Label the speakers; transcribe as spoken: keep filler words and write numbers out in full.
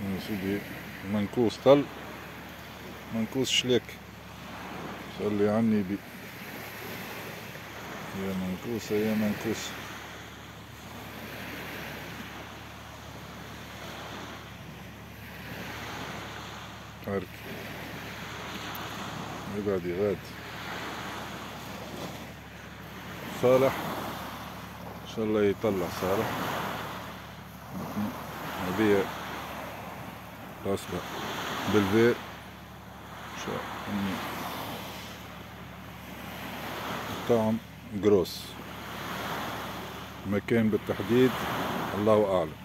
Speaker 1: يا سيدي منكوس طل، منكوس شليك، صلي على النبي. يا منكوسة يا منكوسة. حركي يقعد يغاد. صالح ان شاء الله يطلع صالح. هذه راسبة بالفير ان شاء الله. طعم جروس، مكان بالتحديد الله اعلم.